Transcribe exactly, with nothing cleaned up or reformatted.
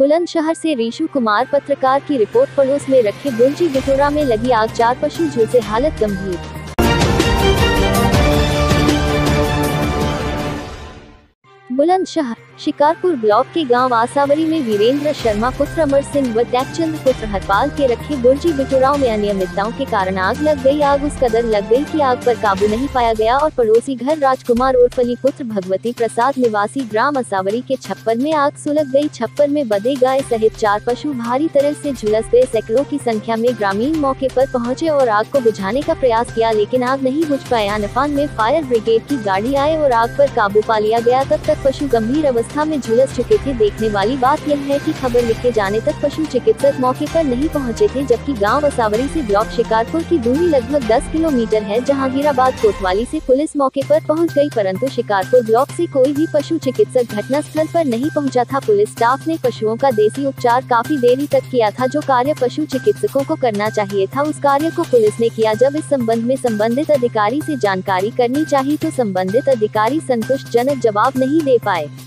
बुलंदशहर से रीशु कुमार पत्रकार की रिपोर्ट। पड़ोस में रखे गुंजी बिटोरा में लगी आग, चार पशु झुलसे, हालत गंभीर। बुलंदशहर शिकारपुर ब्लॉक के गांव आसावरी में वीरेंद्र शर्मा पुत्र अमर सिंह व टैकचंद पुत्र हरपाल के रखे गुंजी बिटोराओं में अनियमितताओं के कारण आग लग गई। आग उस कदर लग गई कि आग पर काबू नहीं पाया गया और पड़ोसी घर राजकुमार उर्फ अली पुत्र भगवती प्रसाद निवासी ग्राम आसावरी के छप्पर में आग सुलग गई। छप्पर में बंधे गाय सहित चार पशु भारी तरह से झुलस गए। सैकड़ों की संख्या में ग्रामीण मौके पर पहुंचे और आग को बुझाने का प्रयास किया, लेकिन आग नहीं बुझ पाया। नफान में फायर ब्रिगेड की गाड़ी आए और आग पर काबू पा लिया गया। तब तक पशु गंभीर अवस्था में झुलस चुके थे। देखने वाली बात यह है कि खबर लिखे जाने तक पशु चिकित्सक मौके पर नहीं पहुंचे थे, जबकि गांव आसावरी से ब्लॉक शिकारपुर की दूरी लगभग दस किलोमीटर है। जहांगीराबाद कोतवाली से पुलिस मौके पर पहुंच गई, परंतु शिकारपुर ब्लॉक से कोई भी पशु चिकित्सक घटनास्थल पर नहीं पहुंचा था। पुलिस स्टाफ ने पशुओं का देसी उपचार काफी देरी तक किया था। जो कार्य पशु चिकित्सकों को करना चाहिए था, उस कार्य को पुलिस ने किया। जब इस संबंध में संबंधित अधिकारी से जानकारी करनी चाहिए तो संबंधित अधिकारी संतुष्टजनक जवाब नहीं दे पाए।